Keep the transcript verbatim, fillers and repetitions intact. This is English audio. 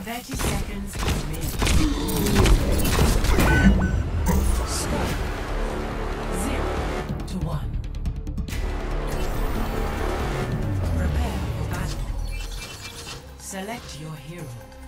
thirty seconds remaining. Score zero to one. Prepare for battle. Select your hero.